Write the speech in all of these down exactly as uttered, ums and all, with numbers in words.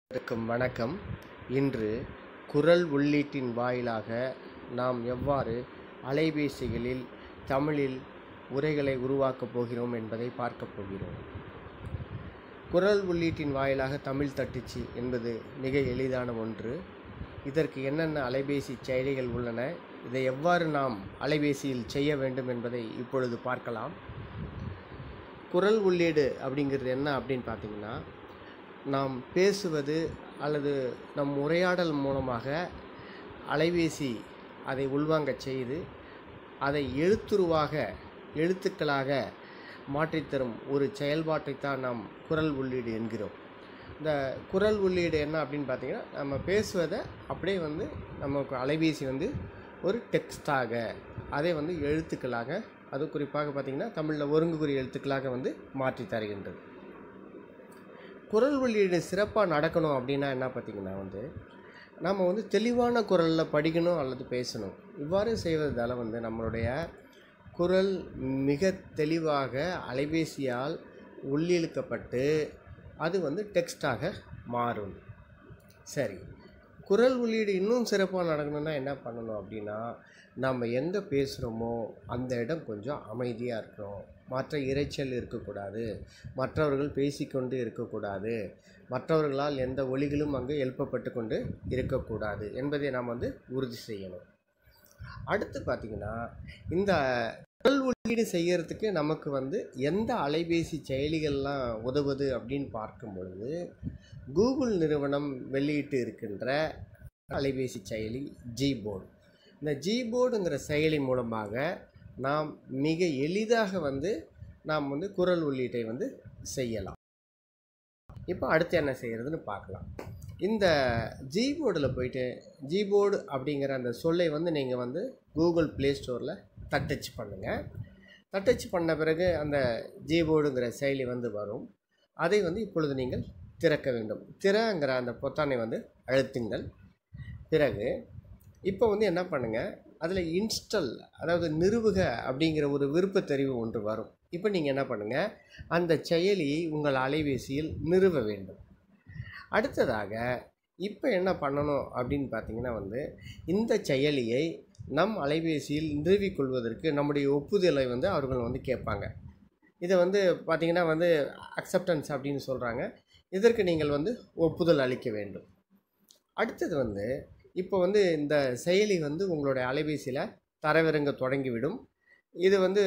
அனைவருக்கும் வணக்கம். இன்று குரல் உள்ளீட்டின் வாயிலாக நாம் எவ்வாறு அலைபேசிகளில் தமிழில் உரைகளை உருவாக்கப் போகிறோம் என்பதை பார்க்கப் போகிறோம். குரல் உள்ளீட்டின் வாயிலாக தமிழ் தட்டச்சு என்பது மிக எளிதான ஒன்று. இதற்கு என்னென்ன அலைபேசி செயலிகள் உள்ளன, இதை எவ்வாறு நாம் அலைபேசியில் செய்ய வேண்டும் என்பதை இப்பொழுது பார்க்கலாம். குரல் உள்ளீடு அப்படிங்கிறது என்ன அப்படின்னு பார்த்தீங்கன்னா, நாம் பேசுவது அல்லது நம் உரையாடல் மூலமாக அலைபேசி அதை உள்வாங்க செய்து அதை எழுத்துருவாக எழுத்துக்களாக மாற்றித்தரும் ஒரு செயல்பாட்டைத்தான் நாம் குரல் உள்ளீடு என்கிறோம். இந்த குரல் உள்ளீடு என்ன அப்படின்னு பார்த்தீங்கன்னா, நம்ம பேசுவதை அப்படியே வந்து நமக்கு அலைபேசி வந்து ஒரு டெக்ஸ்டாக அதை வந்து எழுத்துக்களாக, அது குறிப்பாக பார்த்திங்கன்னா தமிழில் ஒருங்குகுறி எழுத்துக்களாக வந்து மாற்றி தருகின்றது. குரல் உள்ளீடு சிறப்பாக நடக்கணும் அப்படின்னா என்ன பார்த்திங்கன்னா வந்து நம்ம வந்து தெளிவான குரலில் படிக்கணும் அல்லது பேசணும். இவ்வாறு செய்வதால் வந்து நம்மளுடைய குரல் மிக தெளிவாக அலைபேசியால் உள்ளிழுக்கப்பட்டு அது வந்து டெக்ஸ்டாக மாறும். சரி, குரல் உள்ளீடு இன்னும் சிறப்பாக நடக்கணும்னா என்ன பண்ணணும் அப்படின்னா, நம்ம எங்கே பேசுகிறோமோ அந்த இடம் கொஞ்சம் அமைதியாக இருக்கணும். மற்ற இரைச்சல் இருக்கக்கூடாது, மற்றவர்கள் பேசிக்கொண்டு இருக்கக்கூடாது, மற்றவர்களால் எந்த ஒலிகளும் அங்கு எழுப்பப்பட்டு கொண்டு இருக்கக்கூடாது என்பதை நாம் வந்து உறுதி செய்யணும். அடுத்து பார்த்திங்கன்னா, இந்த குரல் உள்ளீடு செய்கிறதுக்கு நமக்கு வந்து எந்த அலைபேசி செயலிகள்லாம் உதவுது அப்படின்னு பார்க்கும் பொழுது, கூகுள் நிறுவனம் வெளியிட்டு இருக்கின்ற அலைபேசி செயலி ஜிபோர்டு. இந்த ஜிபோர்டுங்கிற செயலி மூலமாக நாம் மிக எளிதாக வந்து நாம் வந்து குரல் உள்ளீட்டை வந்து செய்யலாம். இப்போ அடுத்து என்ன செய்கிறதுன்னு பார்க்கலாம். இந்த ஜிபோர்டில் போயிட்டு ஜிபோர்டு அப்படிங்கிற அந்த சொல்லை வந்து நீங்கள் வந்து கூகுள் ப்ளே ஸ்டோரில் தட்டச்சு பண்ணுங்கள். தட்டச்சு பண்ண பிறகு அந்த ஜிபோர்டுங்கிற செயலி வந்து வரும். அதை வந்து இப்பொழுது நீங்கள் திறக்க வேண்டும். திறங்கிற அந்த பொத்தானை வந்து அழுத்துங்கள். பிறகு இப்போ வந்து என்ன பண்ணுங்கள், அதில் இன்ஸ்டால் அதாவது நிறுவுக அப்படிங்கிற ஒரு விருப்ப தெரிவு ஒன்று வரும். இப்போ நீங்கள் என்ன பண்ணுங்கள், அந்த செயலியை உங்கள் அலைபேசியில் நிறுவ வேண்டும். அடுத்ததாக இப்போ என்ன பண்ணணும் அப்படின்னு பார்த்தீங்கன்னா வந்து இந்த செயலியை நம் அலைபேசியில் நிறுவிக்கொள்வதற்கு நம்முடைய ஒப்புதலை வந்து அவர்கள் வந்து கேட்பாங்க. இதை வந்து பார்த்திங்கன்னா வந்து அக்செப்டன்ஸ் அப்படின்னு சொல்கிறாங்க. இதற்கு நீங்கள் வந்து ஒப்புதல் அளிக்க வேண்டும். அடுத்தது வந்து இப்போ வந்து இந்த செயலி வந்து உங்களுடைய அலைபேசியில் தரவிறங்க தொடங்கிவிடும். இது வந்து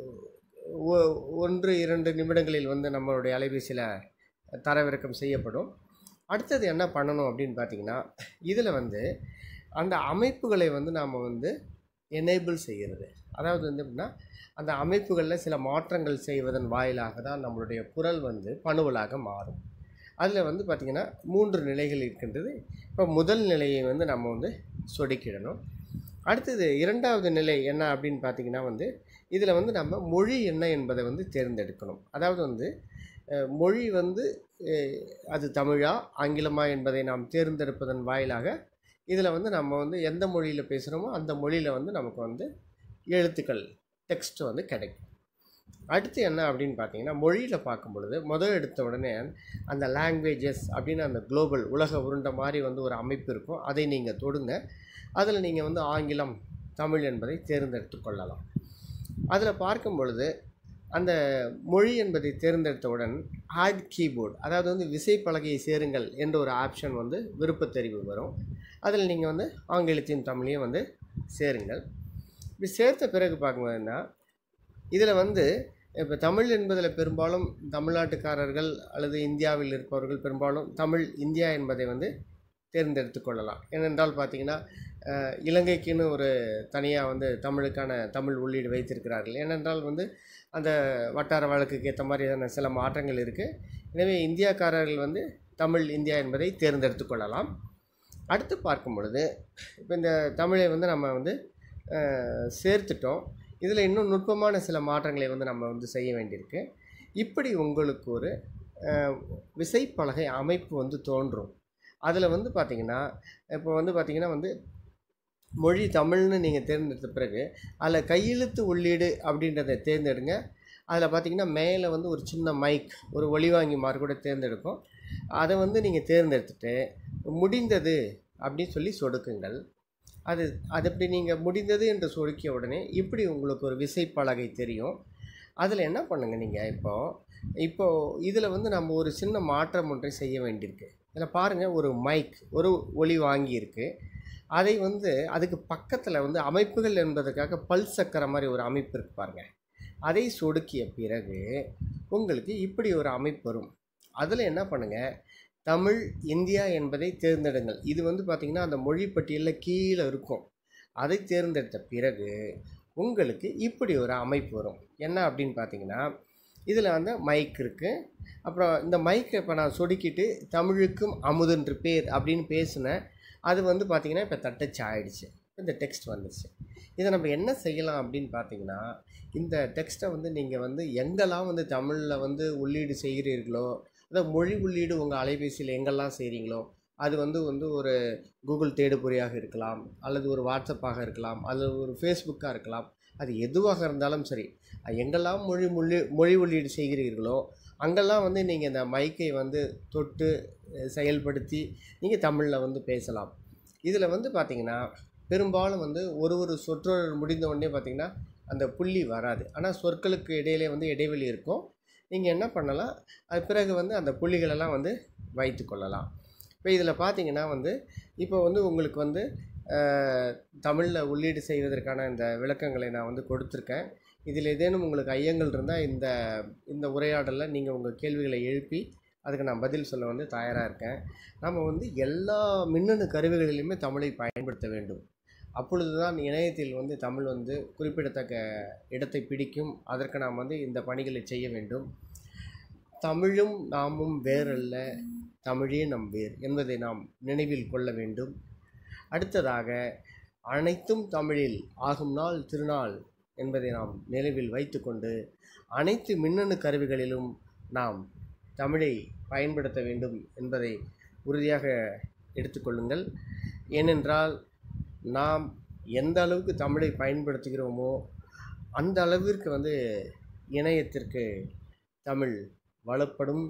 ஒன்று இரண்டு நிமிடங்களில் வந்து நம்மளுடைய அலைபேசியில் தரவிறக்கம் செய்யப்படும். அடுத்தது என்ன பண்ணணும் அப்படின்னு பார்த்திங்கன்னா, இதில் வந்து அந்த அமைப்புகளை வந்து நாம் வந்து எனேபிள் செய்கிறது. அதாவது வந்து எப்படின்னா, அந்த அமைப்புகளில் சில மாற்றங்கள் செய்வதன் வாயிலாக தான் நம்மளுடைய குரல் வந்து பணுவலாக மாறும். அதில் வந்து பார்த்திங்கன்னா மூன்று நிலைகள் இருக்கின்றது. இப்போ முதல் நிலையை வந்து நம்ம வந்து சொடுக்கிடணும். அடுத்தது இரண்டாவது நிலை என்ன அப்படின்னு பார்த்திங்கன்னா வந்து இதில் வந்து நம்ம மொழி என்ன என்பதை வந்து தேர்ந்தெடுக்கணும். அதாவது வந்து மொழி வந்து அது தமிழா ஆங்கிலமா என்பதை நாம் தேர்ந்தெடுப்பதன் வாயிலாக இதில் வந்து நம்ம வந்து எந்த மொழியில் பேசுகிறோமோ அந்த மொழியில் வந்து நமக்கு வந்து எழுத்துக்கள் டெக்ஸ்ட் வந்து கிடைக்கும். அடுத்து என்ன அப்படின்னு பார்த்தீங்கன்னா, மொழியில் பார்க்கும் பொழுது முதல் எடுத்த உடனே அந்த லாங்குவேஜஸ் அப்படின்னு அந்த குளோபல் உலக உருண்ட மாதிரி வந்து ஒரு அமைப்பு இருக்கும். அதை நீங்கள் தொடுங்க. அதில் நீங்கள் வந்து ஆங்கிலம் தமிழ் என்பதை தேர்ந்தெடுத்து கொள்ளலாம். அதில் பார்க்கும் பொழுது அந்த மொழி என்பதை தேர்ந்தெடுத்தவுடன் ஆட் கீபோர்டு அதாவது வந்து விசைப்பலகையை சேருங்கள் என்ற ஒரு ஆப்ஷன் வந்து விருப்பத்தெரிவு வரும். அதில் நீங்கள் வந்து ஆங்கிலத்தையும் தமிழையும் வந்து சேருங்கள். இப்படி சேர்த்த பிறகு பார்க்கும்போதுன்னா இதில் வந்து இப்போ தமிழ் என்பதில் பெரும்பாலும் தமிழ்நாட்டுக்காரர்கள் அல்லது இந்தியாவில் இருப்பவர்கள் பெரும்பாலும் தமிழ் இந்தியா என்பதை வந்து தேர்ந்தெடுத்து கொள்ளலாம். ஏனென்றால் பார்த்திங்கன்னா இலங்கைக்குன்னு ஒரு தனியாக வந்து தமிழுக்கான தமிழ் உள்ளீடு வைத்திருக்கிறார்கள். ஏனென்றால் வந்து அந்த வட்டார வழக்குக்கு ஏற்ற மாதிரியான சில மாற்றங்கள் இருக்குது. எனவே இந்தியாக்காரர்கள் வந்து தமிழ் இந்தியா என்பதை தேர்ந்தெடுத்து கொள்ளலாம். அடுத்து பார்க்கும் பொழுது இப்போ இந்த தமிழை வந்து நம்ம வந்து சேர்த்துட்டோம். இதில் இன்னும் நுட்பமான சில மாற்றங்களை வந்து நம்ம வந்து செய்ய வேண்டியிருக்கு. இப்படி உங்களுக்கு ஒரு விசைப்பலகை அமைப்பு வந்து தோன்றும். அதில் வந்து பார்த்திங்கன்னா இப்போ வந்து பார்த்திங்கன்னா வந்து மொழி தமிழ்னு நீங்கள் தேர்ந்தெடுத்த பிறகு அதில் கையெழுத்து உள்ளீடு அப்படின்றத தேர்ந்தெடுங்க. அதில் பார்த்திங்கன்னா மேலே வந்து ஒரு சின்ன மைக் ஒரு ஒலிவாங்கி மாதிரி கூட தேர்ந்தெடுக்கும். அதை வந்து நீங்கள் தேர்ந்தெடுத்துட்டு முடிந்தது அப்படின்னு சொல்லி சொடுக்குங்கள். அது அது எப்படி நீங்கள் முடிந்தது என்று சொடுக்கிய உடனே இப்படி உங்களுக்கு ஒரு விசைப்பலகை தெரியும். அதில் என்ன பண்ணுங்கள், நீங்கள் இப்போது இப்போது இதில் வந்து நம்ம ஒரு சின்ன மாற்றம் ஒன்றை செய்ய வேண்டியிருக்கு. இதில் பாருங்கள், ஒரு மைக், ஒரு ஒலி வாங்கியிருக்கு. அதை வந்து அதுக்கு பக்கத்தில் வந்து அமைப்புகள் என்பதற்காக பல் சக்கர மாதிரி ஒரு அமைப்பு இருக்குது பாருங்கள். அதை சொடுக்கிய பிறகு உங்களுக்கு இப்படி ஒரு அமைப்பு வரும். அதில் என்ன பண்ணுங்கள், தமிழ் இந்தியா என்பதை தேர்ந்தெடுங்கள். இது வந்து பார்த்திங்கன்னா அந்த மொழி பட்டியலில் கீழே இருக்கும். அதை தேர்ந்தெடுத்த பிறகு உங்களுக்கு இப்படி ஒரு அமைப்பு வரும். என்ன அப்படின்னு பார்த்தீங்கன்னா, இதில் வந்து மைக் இருக்குது. அப்புறம் இந்த மைக்கை இப்போ நான் சொடுக்கிட்டு தமிழுக்கும் அமுதென்று பேர் அப்படின்னு பேசினேன். அது வந்து பார்த்திங்கன்னா இப்போ தட்டச்சு ஆகிடுச்சு, இந்த டெக்ஸ்ட் வந்துடுச்சு. இதை நம்ம என்ன செய்யலாம் அப்படின்னு பார்த்தீங்கன்னா, இந்த டெக்ஸ்ட்டை வந்து நீங்கள் வந்து எங்கெல்லாம் வந்து தமிழில் வந்து உள்ளீடு செய்கிறீர்களோ, அதாவது மொழி உள்ளீடு உங்கள் அலைபேசியில் எங்கெல்லாம் செய்கிறீங்களோ, அது வந்து வந்து ஒரு கூகுள் தேடுபொறியாக இருக்கலாம், அல்லது ஒரு வாட்ஸ்அப்பாக இருக்கலாம், அல்லது ஒரு ஃபேஸ்புக்காக இருக்கலாம். அது எதுவாக இருந்தாலும் சரி, எங்கெல்லாம் மொழி மொழி மொழி உள்ளீடு செய்கிறீர்களோ அங்கெல்லாம் வந்து நீங்கள் இந்த மைக்கை வந்து தொட்டு செயல்படுத்தி நீங்கள் தமிழில் வந்து பேசலாம். இதில் வந்து பார்த்திங்கன்னா பெரும்பாலும் வந்து ஒரு ஒரு சொற்றொடர் முடிந்த உடனே பார்த்திங்கன்னா அந்த புள்ளி வராது. ஆனால் சொற்களுக்கு இடையிலே வந்து இடைவெளி இருக்கும். நீங்கள் என்ன பண்ணலாம், அது பிறகு வந்து அந்த புள்ளிகளெல்லாம் வந்து வைத்து கொள்ளலாம். இப்போ இதில் பார்த்திங்கன்னா வந்து இப்போ வந்து உங்களுக்கு வந்து தமிழில் உள்ளீடு செய்வதற்கான இந்த விளக்கங்களை நான் வந்து கொடுத்துருக்கேன். இதில் ஏதேனும் உங்களுக்கு ஐயங்கள் இருந்தால் இந்த இந்த உரையாடலில் நீங்கள் உங்கள் கேள்விகளை எழுப்பி அதுக்கு நான் பதில் சொல்ல வந்து தயாராக இருக்கேன். நம்ம வந்து எல்லா மின்னணு கருவிகளிலுமே தமிழை பயன்படுத்த வேண்டும். அப்பொழுது தான் இணையத்தில் வந்து தமிழ் வந்து குறிப்பிடத்தக்க இடத்தை பிடிக்கும். அதற்கு நாம் வந்து இந்த பணிகளை செய்ய வேண்டும். தமிழும் நாமும் வேறல்ல, தமிழே நம் வேர் என்பதை நாம் நினைவில் கொள்ள வேண்டும். அடுத்ததாக, அனைத்தும் தமிழில் ஆகும் நாள் திருநாள் என்பதை நாம் நினைவில் வைத்துக்கொண்டு அனைத்து மின்னணு கருவிகளிலும் நாம் தமிழை பயன்படுத்த வேண்டும் என்பதை உறுதியாக எடுத்துக்கொள்ளுங்கள். ஏனென்றால் நாம் எந்த அளவுக்கு தமிழை பயன்படுத்துகிறோமோ அந்த அளவிற்கு வந்து இணையத்திற்கு தமிழ் வளப்படும்,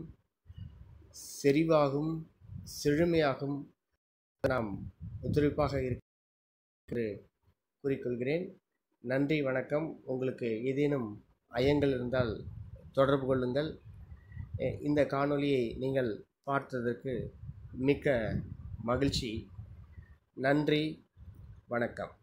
செறிவாகும், செழுமையாகும். நாம் ஒத்துழைப்பாக இருக்கிற கூறிக்கொள்கிறேன். நன்றி, வணக்கம். உங்களுக்கு ஏதேனும் ஐயங்கள் இருந்தால் தொடர்பு கொள்ளுங்கள். இந்த காணொளியை நீங்கள் பார்த்ததற்கு மிக்க மகிழ்ச்சி. நன்றி, வணக்கம்.